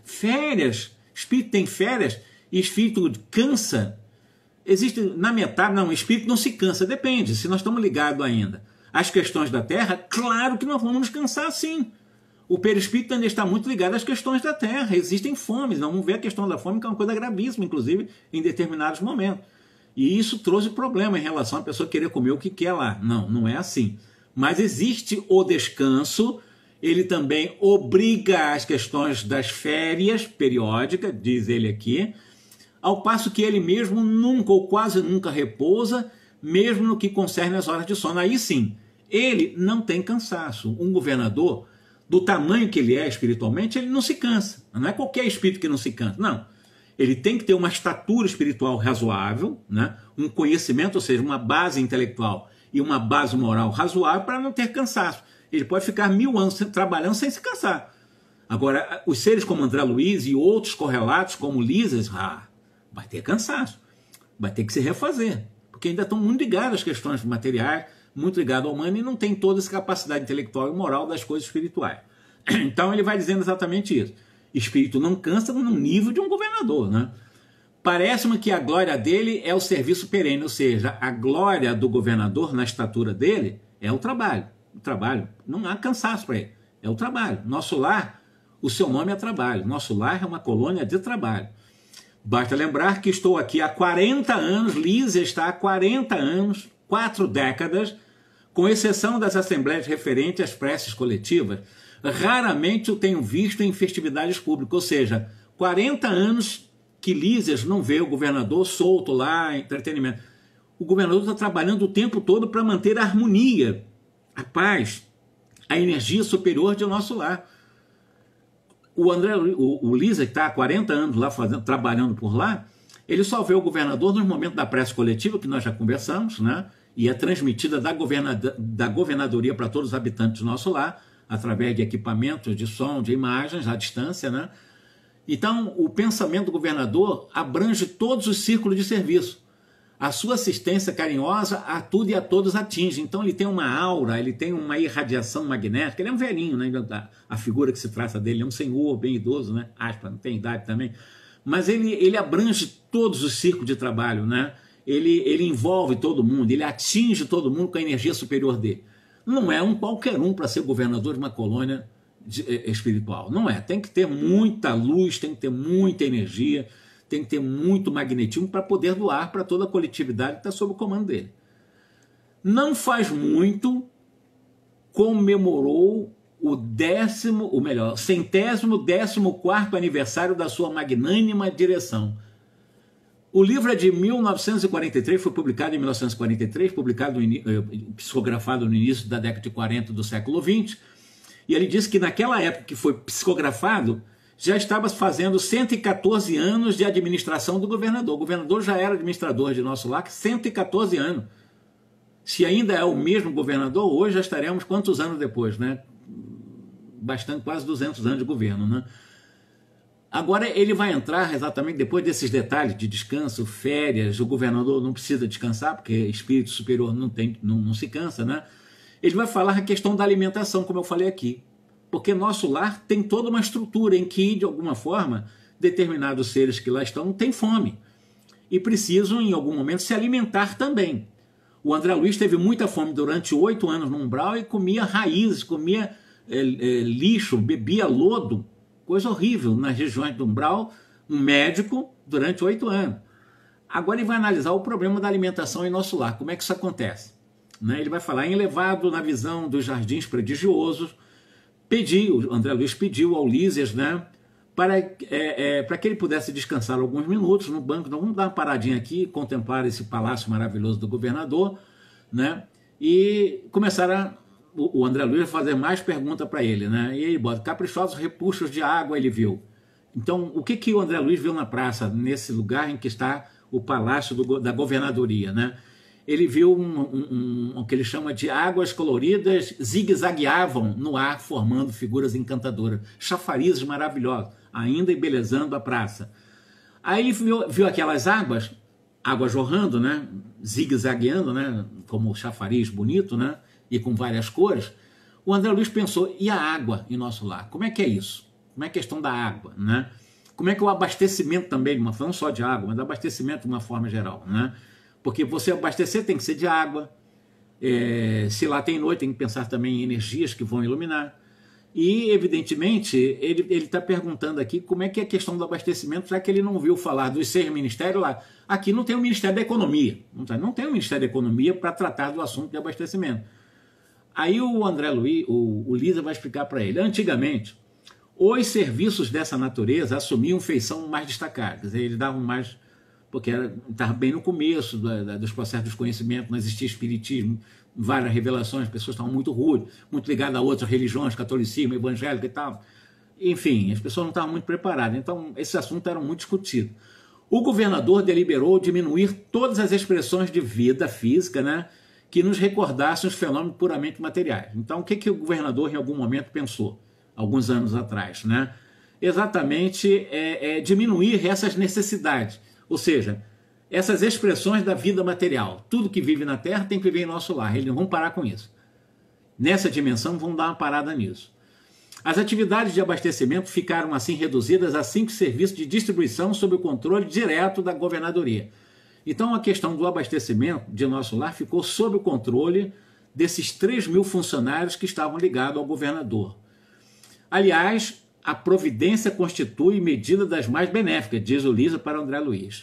férias, espírito tem férias e espírito cansa. Existe, na metade, não, o espírito não se cansa, depende, se nós estamos ligados ainda às questões da Terra, claro que nós vamos nos cansar sim. O perispírito ainda está muito ligado às questões da Terra, existem fomes, não vamos ver a questão da fome, que é uma coisa gravíssima, inclusive, em determinados momentos. E isso trouxe problema em relação à pessoa querer comer o que quer lá. Não, não é assim. Mas existe o descanso, ele também obriga as questões das férias periódicas, diz ele aqui, ao passo que ele mesmo nunca ou quase nunca repousa, mesmo no que concerne as horas de sono. Aí sim, ele não tem cansaço. Um governador, do tamanho que ele é espiritualmente, ele não se cansa. Não é qualquer espírito que não se cansa, não. Ele tem que ter uma estatura espiritual razoável, né? Um conhecimento, ou seja, uma base intelectual e uma base moral razoável para não ter cansaço. Ele pode ficar mil anos trabalhando sem se cansar. Agora, os seres como André Luiz e outros correlatos como Lisas, ah, vai ter cansaço, vai ter que se refazer, porque ainda estão muito ligados às questões materiais, muito ligados ao humano e não tem toda essa capacidade intelectual e moral das coisas espirituais. Então ele vai dizendo exatamente isso. Espírito não cansa no nível de um governador, né? Parece-me que a glória dele é o serviço perene, ou seja, a glória do governador na estatura dele é o trabalho. O trabalho, não há cansaço para ele, é o trabalho. Nosso lar, o seu nome é trabalho. Nosso lar é uma colônia de trabalho. Basta lembrar que estou aqui há quarenta anos, Lísia está há quarenta anos, quatro décadas, com exceção das assembleias referentes às preces coletivas, raramente o tenho visto em festividades públicas, ou seja, quarenta anos que Lísias não vê o governador solto lá, entretenimento. O governador está trabalhando o tempo todo para manter a harmonia, a paz, a energia superior de nosso lar. O André, o, o Lisa, que está há quarenta anos lá fazendo, trabalhando por lá, ele só vê o governador nos momentos da prece coletiva, que nós já conversamos, né? E é transmitida da, governada, da governadoria para todos os habitantes do nosso lar, através de equipamentos de som, de imagens, à distância, né? Então, o pensamento do governador abrange todos os círculos de serviço. A sua assistência carinhosa a tudo e a todos atinge. Então, ele tem uma aura, ele tem uma irradiação magnética. Ele é um velhinho, né? A figura que se traça dele é um senhor bem idoso, né? Aspa, não tem idade também. Mas ele, ele abrange todos os círculos de trabalho, né? Ele, ele envolve todo mundo, ele atinge todo mundo com a energia superior dele. Não é um qualquer um para ser governador de uma colônia de, é, espiritual. Não é. Tem que ter muita luz, tem que ter muita energia, tem que ter muito magnetismo para poder doar para toda a coletividade que está sob o comando dele. Não faz muito, comemorou o décimo, ou melhor, centésimo décimo quarto aniversário da sua magnânima direção. O livro é de mil novecentos e quarenta e três, foi publicado em mil novecentos e quarenta e três, publicado, psicografado no início da década de quarenta do século vinte, e ele disse que naquela época que foi psicografado, já estava fazendo cento e quatorze anos de administração do governador. O governador já era administrador de nosso lar, cento e quatorze anos. Se ainda é o mesmo governador, hoje já estaremos quantos anos depois, né? Bastante, quase duzentos anos de governo, né? Agora ele vai entrar exatamente depois desses detalhes de descanso, férias, o governador não precisa descansar, porque espírito superior não, tem, não, não se cansa, né? Ele vai falar a questão da alimentação, como eu falei aqui. Porque nosso lar tem toda uma estrutura em que, de alguma forma, determinados seres que lá estão têm fome e precisam, em algum momento, se alimentar também. O André Luiz teve muita fome durante oito anos no umbral e comia raízes, comia é, é, lixo, bebia lodo, coisa horrível nas regiões do umbral, um médico durante oito anos. Agora ele vai analisar o problema da alimentação em nosso lar, como é que isso acontece. Né? Ele vai falar em elevado na visão dos jardins prodigiosos, pediu, o André Luiz pediu ao Lísias, né, para, é, é, para que ele pudesse descansar alguns minutos no banco. Então vamos dar uma paradinha aqui, contemplar esse palácio maravilhoso do governador, né, e começar a, o, o André Luiz a fazer mais perguntas para ele, né, e ele bota, caprichosos repuxos de água ele viu. Então o que, que o André Luiz viu na praça, nesse lugar em que está o palácio do, da governadoria, né? Ele viu um, um, um, o que ele chama de águas coloridas zigue-zagueavam no ar, formando figuras encantadoras, chafarizes maravilhosos, ainda embelezando a praça. Aí ele viu, viu aquelas águas, água jorrando, né, zigue-zagueando, né, como chafariz bonito, né, e com várias cores. O André Luiz pensou, e a água em nosso lar? Como é que é isso? Como é a questão da água, né? Como é que é o abastecimento também, de uma, não só de água, mas abastecimento de uma forma geral, né? Porque você abastecer tem que ser de água, é, se lá tem noite tem que pensar também em energias que vão iluminar. E, evidentemente, ele está perguntando aqui como é que é a questão do abastecimento, já que ele não viu falar dos seis ministérios lá. Aqui não tem o Ministério da Economia, não, tá? Não tem o Ministério da Economia para tratar do assunto de abastecimento. Aí o André Luiz, o, o Lísias vai explicar para ele. Antigamente, os serviços dessa natureza assumiam feição mais destacada, quer dizer, eles davam mais... porque estava bem no começo da, da, dos processos de conhecimento, não existia espiritismo, várias revelações, as pessoas estavam muito rudes, muito ligadas a outras religiões, catolicismo, evangélico e tal. Enfim, as pessoas não estavam muito preparadas, então esse assunto era muito discutido. O governador deliberou diminuir todas as expressões de vida física, né, que nos recordassem os fenômenos puramente materiais. Então, o que, que o governador em algum momento pensou, alguns anos atrás, né? Exatamente é, é diminuir essas necessidades. Ou seja, essas expressões da vida material, tudo que vive na Terra tem que viver em nosso lar, eles não vão parar com isso. Nessa dimensão, vão dar uma parada nisso. As atividades de abastecimento ficaram assim reduzidas a cinco serviços de distribuição sob o controle direto da governadoria. Então a questão do abastecimento de nosso lar ficou sob o controle desses três mil funcionários que estavam ligados ao governador. Aliás, a providência constitui medida das mais benéficas, diz o Lísias para André Luiz.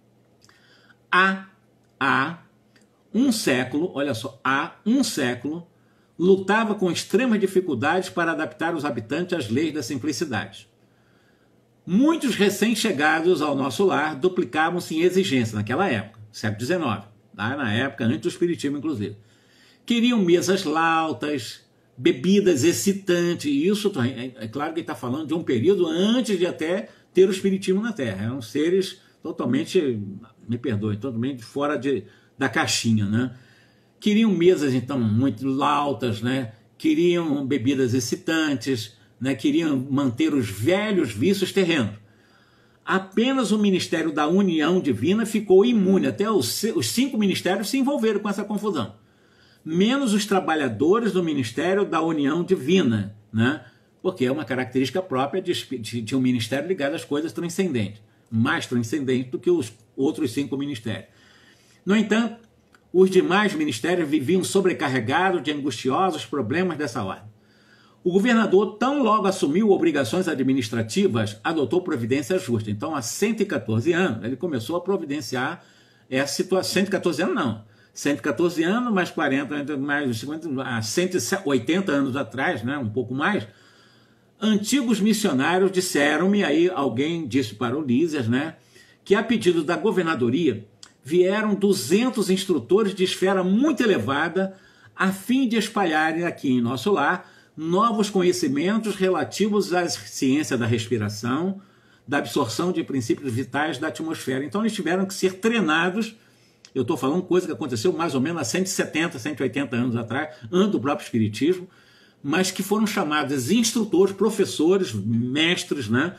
Há, há um século, olha só, há um século, lutava com extremas dificuldades para adaptar os habitantes às leis da simplicidade. Muitos recém-chegados ao nosso lar duplicavam-se em exigência naquela época, século dezenove, tá? Na época antes do espiritismo, inclusive. Queriam mesas lautas, bebidas excitantes, e isso é claro que ele está falando de um período antes de até ter o espiritismo na Terra. Eram seres totalmente, me perdoe, totalmente fora de, da caixinha, né? Queriam mesas, então, muito lautas, né? Queriam bebidas excitantes, né? Queriam manter os velhos vícios terrenos. Apenas o Ministério da União Divina ficou imune, até os, os cinco ministérios se envolveram com essa confusão. Menos os trabalhadores do Ministério da União Divina, né? Porque é uma característica própria de, de, de um ministério ligado às coisas transcendentes, mais transcendente do que os outros cinco ministérios. No entanto, os demais ministérios viviam sobrecarregados de angustiosos problemas dessa ordem. O governador, tão logo assumiu obrigações administrativas, adotou providência justa. Então, há cento e quatorze anos, ele começou a providenciar essa situação. cento e quatorze anos não. cento e quatorze anos, mais quarenta, mais cinquenta, há cento e oitenta anos atrás, né, um pouco mais, antigos missionários disseram-me, aí alguém disse para o Lísias, né, que a pedido da governadoria vieram duzentos instrutores de esfera muito elevada a fim de espalharem aqui em nosso lar novos conhecimentos relativos à ciência da respiração, da absorção de princípios vitais da atmosfera. Então eles tiveram que ser treinados. Eu estou falando coisa que aconteceu mais ou menos há cento e setenta, cento e oitenta anos atrás, antes do próprio espiritismo, mas que foram chamados instrutores, professores, mestres, né,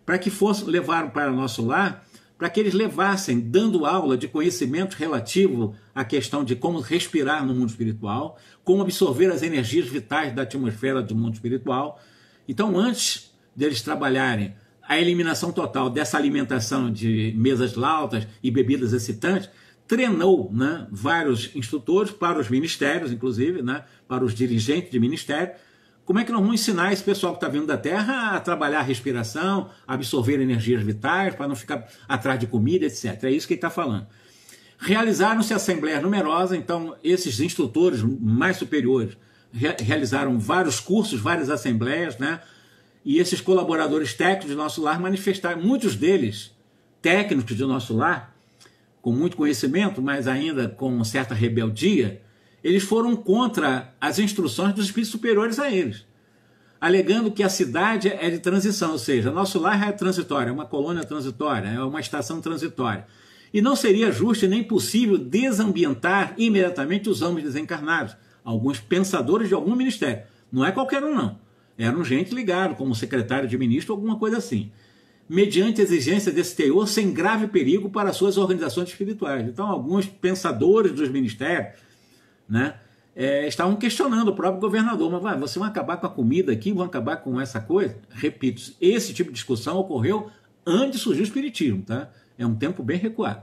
para que fossem, levaram para nosso lar, para que eles levassem, dando aula de conhecimento relativo à questão de como respirar no mundo espiritual, como absorver as energias vitais da atmosfera do mundo espiritual. Então, antes deles trabalharem a eliminação total dessa alimentação de mesas lautas e bebidas excitantes, treinou, né, vários instrutores para os ministérios, inclusive, né, para os dirigentes de ministério, como é que nós vamos ensinar esse pessoal que está vindo da Terra a trabalhar a respiração, a absorver energias vitais, para não ficar atrás de comida, etcétera. É isso que ele está falando. Realizaram-se assembleias numerosas, então esses instrutores mais superiores re realizaram vários cursos, várias assembleias, né? E esses colaboradores técnicos do nosso lar manifestaram, muitos deles técnicos do nosso lar, com muito conhecimento, mas ainda com certa rebeldia, eles foram contra as instruções dos espíritos superiores a eles, alegando que a cidade é de transição, ou seja, nosso lar é transitório, é uma colônia transitória, é uma estação transitória. E não seria justo e nem possível desambientar imediatamente os homens desencarnados, alguns pensadores de algum ministério. Não é qualquer um, não. Eram gente ligado, como secretário de ministro, alguma coisa assim, mediante exigência desse teor, sem grave perigo para suas organizações espirituais. Então, alguns pensadores dos ministérios, né, é, estavam questionando o próprio governador, mas vai, vocês vão acabar com a comida aqui, vão acabar com essa coisa? Repito, esse tipo de discussão ocorreu antes de surgir o espiritismo, tá? É um tempo bem recuado.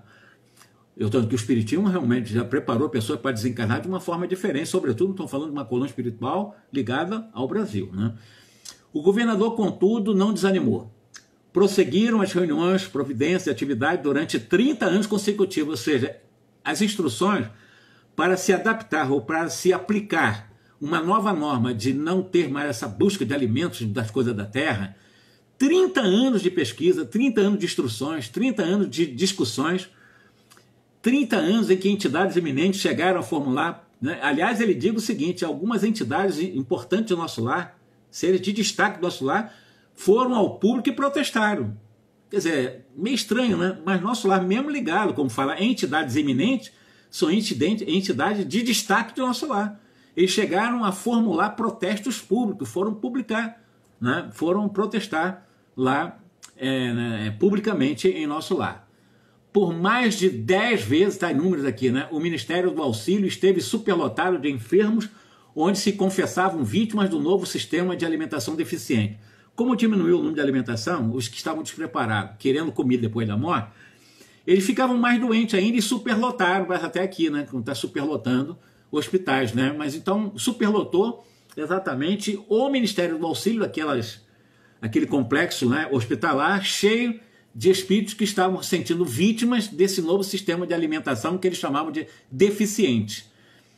Eu estou dizendo que o espiritismo realmente já preparou a pessoa para desencarnar de uma forma diferente, sobretudo, estou falando de uma colônia espiritual ligada ao Brasil, né? O governador, contudo, não desanimou. Prosseguiram as reuniões, providências e atividades durante trinta anos consecutivos, ou seja, as instruções para se adaptar ou para se aplicar uma nova norma de não ter mais essa busca de alimentos das coisas da terra, trinta anos de pesquisa, trinta anos de instruções, trinta anos de discussões, trinta anos em que entidades eminentes chegaram a formular, né? Aliás, ele diz o seguinte, algumas entidades importantes do nosso lar, seres de destaque do nosso lar, foram ao público e protestaram. Quer dizer, meio estranho, né? Mas nosso lar, mesmo ligado, como fala, entidades eminentes, são entidades de destaque do nosso lar. Eles chegaram a formular protestos públicos, foram publicar, né? Foram protestar lá é, né, publicamente em nosso lar. Por mais de dez vezes, está em números aqui, né? O Ministério do Auxílio esteve superlotado de enfermos, onde se confessavam vítimas do novo sistema de alimentação deficiente. Como diminuiu o número de alimentação, os que estavam despreparados, querendo comida depois da morte, eles ficavam mais doentes ainda e superlotaram, mas até aqui, né? Como está superlotando hospitais, né? Mas então superlotou exatamente o Ministério do Auxílio, aquelas, aquele complexo, né, hospitalar, cheio de espíritos que estavam se sentindo vítimas desse novo sistema de alimentação que eles chamavam de deficiente.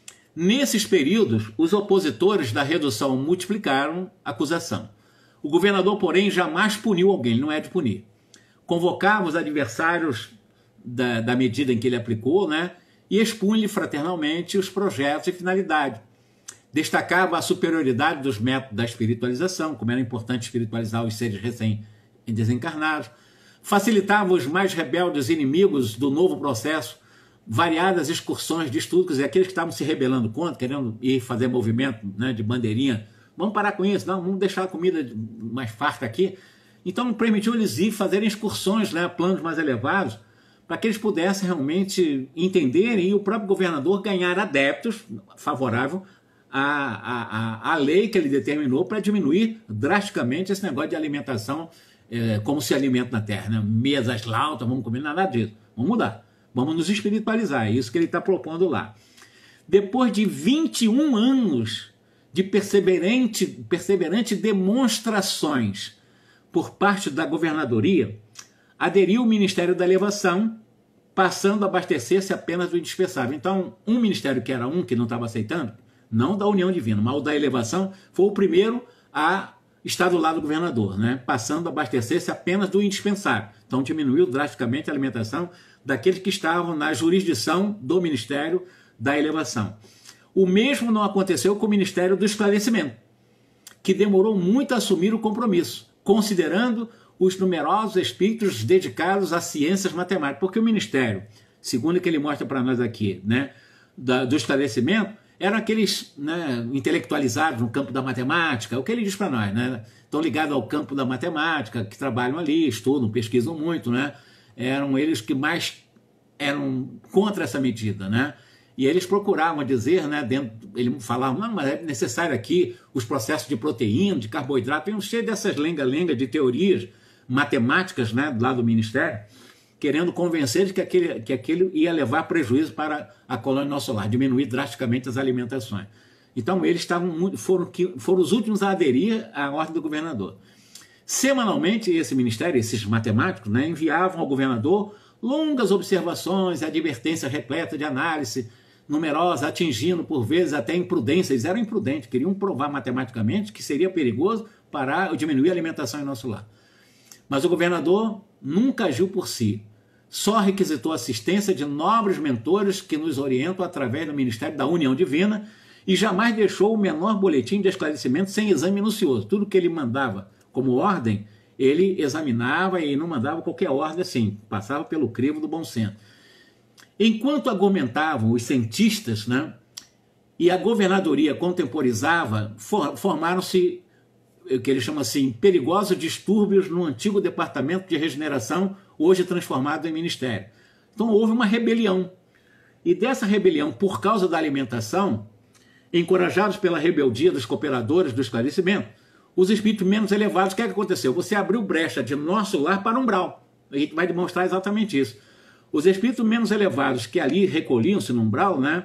Nesses períodos, os opositores da redução multiplicaram a acusação. O governador, porém, jamais puniu alguém, ele não é de punir. Convocava os adversários da, da medida em que ele aplicou, né, e expunha-lhe fraternalmente os projetos e finalidade. Destacava a superioridade dos métodos da espiritualização, como era importante espiritualizar os seres recém-desencarnados. Facilitava os mais rebeldes inimigos do novo processo, variadas excursões de estudo, quer dizer, aqueles que estavam se rebelando contra, querendo ir fazer movimento, né, de bandeirinha, vamos parar com isso, não, vamos deixar a comida mais farta aqui. Então permitiu eles ir fazerem excursões, né, planos mais elevados, para que eles pudessem realmente entenderem e o próprio governador ganhar adeptos favorável à, à, à lei que ele determinou para diminuir drasticamente esse negócio de alimentação, é, como se alimenta na Terra, né? Mesas lautas, vamos comer, nada disso, vamos mudar, vamos nos espiritualizar, é isso que ele está propondo lá. Depois de vinte e um anos de perseverante, perseverante demonstrações por parte da governadoria, aderiu o Ministério da Elevação, passando a abastecer-se apenas do indispensável. Então, um ministério que era um, que não estava aceitando, não da União Divina, mas o da Elevação, foi o primeiro a estar do lado do governador, né? Passando a abastecer-se apenas do indispensável. Então, diminuiu drasticamente a alimentação daqueles que estavam na jurisdição do Ministério da Elevação. O mesmo não aconteceu com o Ministério do Esclarecimento, que demorou muito a assumir o compromisso, considerando os numerosos espíritos dedicados às ciências matemáticas, porque o Ministério, segundo o que ele mostra para nós aqui, né, da, do esclarecimento, eram aqueles, né, intelectualizados no campo da matemática, o que ele diz para nós, né? Estão ligados ao campo da matemática, que trabalham ali, estudam, pesquisam muito, né? Eram eles que mais eram contra essa medida, né? E eles procuravam dizer, né, dentro, ele falava, não, mas é necessário aqui os processos de proteína, de carboidrato, tem um cheio dessas lenga-lenga de teorias matemáticas, né, do lado do Ministério, querendo convencer de que aquele, que aquele ia levar prejuízo para a colônia nosso lar, diminuir drasticamente as alimentações. Então eles estavam foram, foram os últimos a aderir à ordem do governador. Semanalmente esse ministério, esses matemáticos, né, enviavam ao governador longas observações, advertências repletas de análise numerosa, atingindo por vezes até imprudência. Eles eram imprudentes, queriam provar matematicamente que seria perigoso parar ou diminuir a alimentação em nosso lar. Mas o governador nunca agiu por si, só requisitou assistência de nobres mentores que nos orientam através do Ministério da União Divina e jamais deixou o menor boletim de esclarecimento sem exame minucioso. Tudo que ele mandava como ordem, ele examinava e não mandava qualquer ordem assim, passava pelo crivo do bom senso. Enquanto argumentavam os cientistas, né, e a governadoria contemporizava, for, formaram-se o que ele chama assim, perigosos distúrbios no antigo departamento de regeneração, hoje transformado em ministério. Então houve uma rebelião. E dessa rebelião, por causa da alimentação, encorajados pela rebeldia dos cooperadores do esclarecimento, os espíritos menos elevados, o que é que aconteceu? Você abriu brecha de nosso lar para umbral. A gente vai demonstrar exatamente isso. Os espíritos menos elevados que ali recolhiam-se no umbral, né,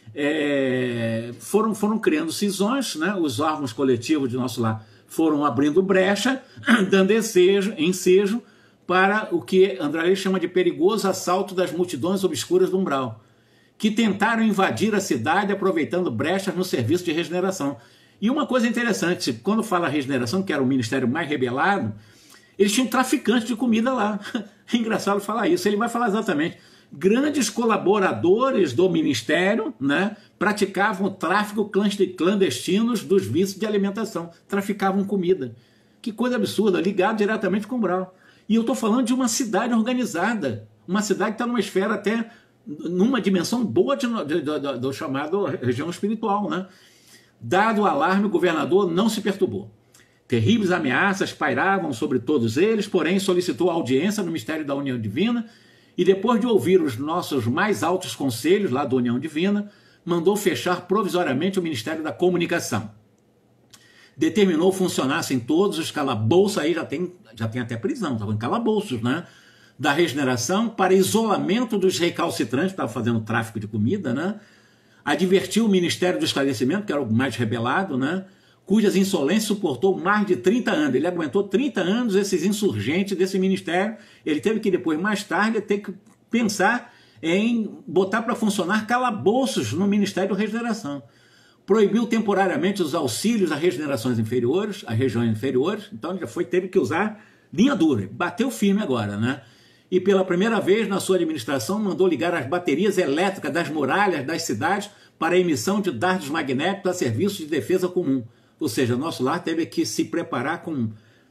é, foram, foram criando cisões, né, os órgãos coletivos de nosso lar foram abrindo brecha, dando ensejo, ensejo para o que André chama de perigoso assalto das multidões obscuras do umbral, que tentaram invadir a cidade aproveitando brechas no serviço de regeneração. E uma coisa interessante, quando fala regeneração, que era o ministério mais rebelado, eles tinham traficantes de comida lá. É engraçado falar isso. Ele vai falar exatamente. Grandes colaboradores do ministério, né, praticavam o tráfico clandestinos dos vícios de alimentação. Traficavam comida. Que coisa absurda, ligado diretamente com o umbral. E eu estou falando de uma cidade organizada. Uma cidade que está numa esfera até, numa dimensão boa de, de, de, de, do chamado região espiritual, né? Dado o alarme, o governador não se perturbou. Terríveis ameaças pairavam sobre todos eles, porém solicitou audiência no Mistério da União Divina e depois de ouvir os nossos mais altos conselhos lá da União Divina, mandou fechar provisoriamente o Ministério da Comunicação. Determinou funcionassem todos os calabouços, aí já tem, já tem até prisão, estavam em calabouços, né? Da regeneração para isolamento dos recalcitrantes, estavam fazendo tráfico de comida, né? Advertiu o Ministério do Esclarecimento, que era o mais rebelado, né, cujas insolências suportou mais de trinta anos. Ele aguentou trinta anos esses insurgentes desse ministério. Ele teve que depois, mais tarde, ter que pensar em botar para funcionar calabouços no Ministério da Regeneração. Proibiu temporariamente os auxílios a regenerações inferiores, a regiões inferiores. Então ele já foi, teve que usar linha dura. Bateu firme agora, né? E pela primeira vez na sua administração mandou ligar as baterias elétricas das muralhas das cidades para a emissão de dardos magnéticos a serviço de defesa comum. Ou seja, nosso lar teve que se preparar com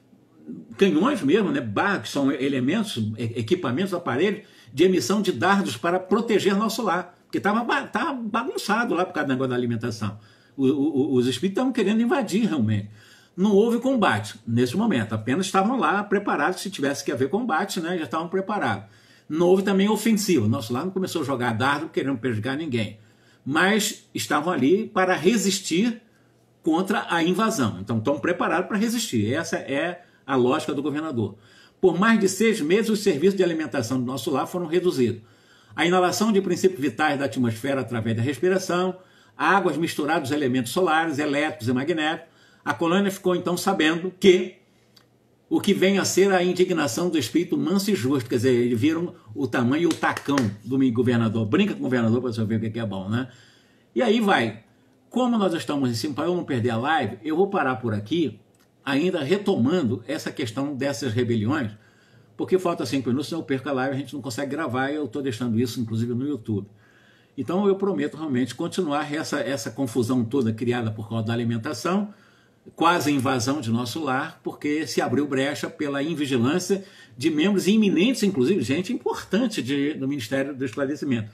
canhões mesmo, né, que são elementos, equipamentos, aparelhos de emissão de dardos para proteger nosso lar, porque estava bagunçado lá por causa do negócio da alimentação. O, o, os espíritos estavam querendo invadir realmente. Não houve combate nesse momento, apenas estavam lá preparados, se tivesse que haver combate, né, já estavam preparados. Não houve também ofensiva, nosso lar não começou a jogar dardo querendo prejudicar ninguém, mas estavam ali para resistir contra a invasão, então estão preparados para resistir, essa é a lógica do governador. Por mais de seis meses os serviços de alimentação do nosso lar foram reduzidos. A inalação de princípios vitais da atmosfera através da respiração, águas misturadas aos elementos solares, elétricos e magnéticos. A colônia ficou então sabendo que o que vem a ser a indignação do espírito manso e justo, quer dizer, eles viram o tamanho e o tacão do governador. Brinca com o governador para você ver o que é bom, né? E aí vai. Como nós estamos em cima, para eu não perder a live, eu vou parar por aqui, ainda retomando essa questão dessas rebeliões, porque falta cinco minutos, senão eu perco a live, a gente não consegue gravar, e eu estou deixando isso, inclusive, no YouTube. Então eu prometo realmente continuar essa, essa confusão toda criada por causa da alimentação, quase invasão de nosso lar, porque se abriu brecha pela invigilância de membros iminentes, inclusive gente importante de, do Ministério do Esclarecimento.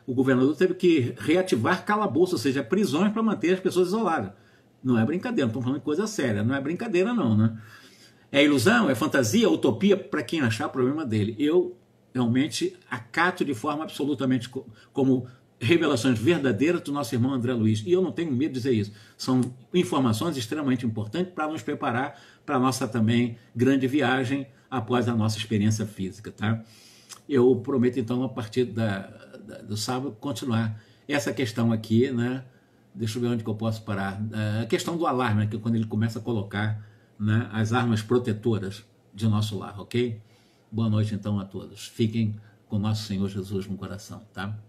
o governador teve que reativar calabouços, ou seja, prisões para manter as pessoas isoladas. Não é brincadeira, não estamos falando de coisa séria, não é brincadeira não, né? É ilusão, é fantasia, é utopia, para quem achar problema dele. Eu realmente acato de forma absolutamente co como revelações verdadeiras do nosso irmão André Luiz. E eu não tenho medo de dizer isso. São informações extremamente importantes para nos preparar para a nossa também grande viagem após a nossa experiência física, tá? Eu prometo, então, a partir da, da, do sábado, continuar essa questão aqui, né? Deixa eu ver onde que eu posso parar. A questão do alarme, né? Que é quando ele começa a colocar, né, as armas protetoras de nosso lar, ok? Boa noite, então, a todos. Fiquem com nosso Senhor Jesus no coração, tá?